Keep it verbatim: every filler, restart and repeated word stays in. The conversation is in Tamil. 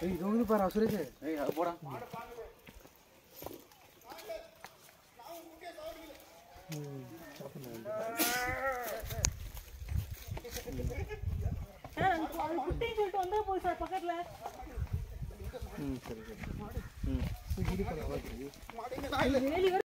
ஏய் ரோகிணி பாரு சுரேஷ் ஏய் அது போடா ம் சாப்பிடுங்க சார் அது குட்டின்னு சொல்லிட்டு வந்தா போய் சார் பக்கத்துல ம் சரி சரி ம் இது பண்ண வாங்க வேலி